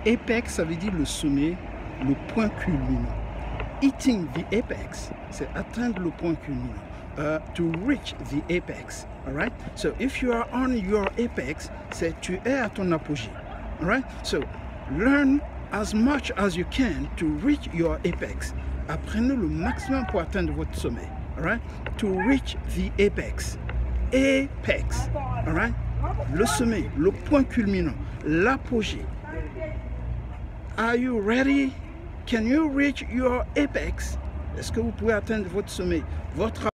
Apex, ça veut dire le sommet, le point culminant. Hitting the apex, c'est atteindre le point culminant. To reach the apex, all right? So if you are on your apex, c'est tu es à ton apogée, all right? So learn as much as you can to reach your apex. Apprenez le maximum pour atteindre votre sommet, all right? To reach the apex. Apex, all right? Le sommet, le point culminant, l'apogée. Are you ready? Can you reach your apex? Est-ce que vous pouvez atteindre votre sommet, votre